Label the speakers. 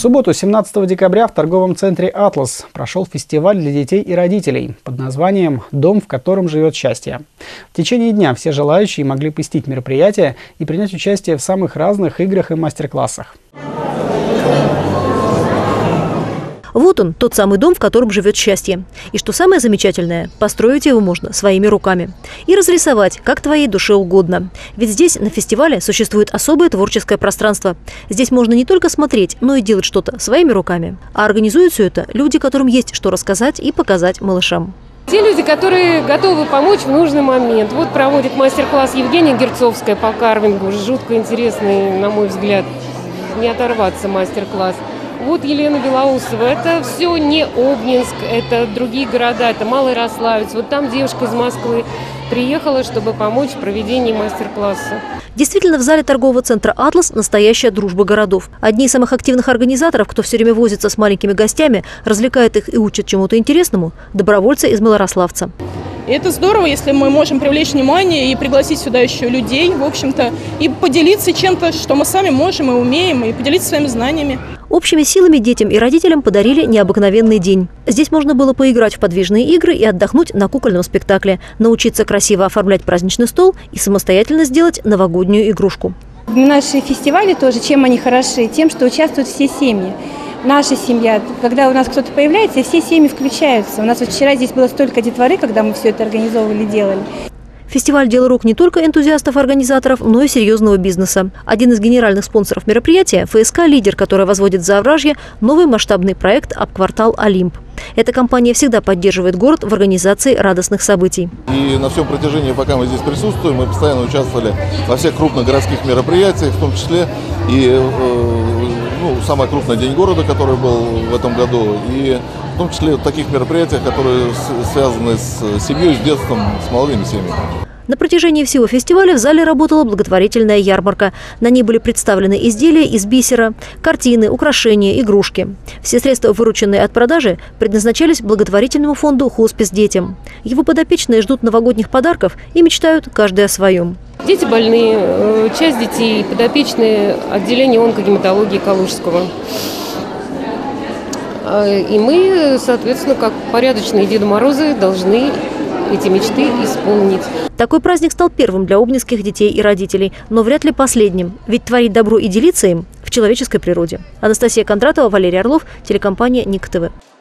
Speaker 1: субботу, 17 декабря, в торговом центре «Атлас» прошел фестиваль для детей и родителей под названием «Дом, в котором живет счастье». В течение дня все желающие могли посетить мероприятие и принять участие в самых разных играх и мастер-классах.
Speaker 2: Вот он, тот самый дом, в котором живет счастье. И что самое замечательное, построить его можно своими руками. И разрисовать, как твоей душе угодно. Ведь здесь, на фестивале, существует особое творческое пространство. Здесь можно не только смотреть, но и делать что-то своими руками. А организуют все это люди, которым есть что рассказать и показать малышам.
Speaker 3: Те люди, которые готовы помочь в нужный момент. Вот проводит мастер-класс Евгения Герцовская по карвингу. Жутко интересный, на мой взгляд, не оторваться мастер-класс. Вот Елена Белоусова. Это все не Обнинск, это другие города, это Малоярославец. Вот там девушка из Москвы приехала, чтобы помочь в проведении мастер-класса.
Speaker 2: Действительно, в зале торгового центра «Атлас» настоящая дружба городов. Одни из самых активных организаторов, кто все время возится с маленькими гостями, развлекает их и учит чему-то интересному – добровольцы из Малоярославца.
Speaker 4: И это здорово, если мы можем привлечь внимание и пригласить сюда еще людей, в общем-то, и поделиться чем-то, что мы сами можем и умеем, и поделиться своими знаниями.
Speaker 2: Общими силами детям и родителям подарили необыкновенный день. Здесь можно было поиграть в подвижные игры и отдохнуть на кукольном спектакле, научиться красиво оформлять праздничный стол и самостоятельно сделать новогоднюю игрушку.
Speaker 5: Наши фестивали тоже, чем они хороши? Тем, что участвуют все семьи. Наша семья, когда у нас кто-то появляется, все семьи включаются. У нас вот вчера здесь было столько детворы, когда мы все это организовывали, делали.
Speaker 2: Фестиваль – дело рук не только энтузиастов-организаторов, но и серьезного бизнеса. Один из генеральных спонсоров мероприятия – ФСК «Лидер», который возводит в Заовражье новый масштабный проект «Апквартал Олимп». Эта компания всегда поддерживает город в организации радостных событий.
Speaker 6: И на всем протяжении, пока мы здесь присутствуем, мы постоянно участвовали во всех крупных городских мероприятиях, в том числе и самый крупный день города, который был в этом году, и в том числе в таких мероприятиях, которые связаны с семьей, с детством, с молодыми семьями.
Speaker 2: На протяжении всего фестиваля в зале работала благотворительная ярмарка. На ней были представлены изделия из бисера, картины, украшения, игрушки. Все средства, вырученные от продажи, предназначались благотворительному фонду «Хоспис детям». Его подопечные ждут новогодних подарков и мечтают каждый о своем.
Speaker 3: Дети больные, часть детей подопечные отделения онкогематологии Калужского. И мы, соответственно, как порядочные Деды Морозы, должны эти мечты исполнить.
Speaker 2: Такой праздник стал первым для обнинских детей и родителей, но вряд ли последним. Ведь творить добро и делиться им в человеческой природе. Анастасия Кондратова, Валерий Орлов, телекомпания Ник ТВ.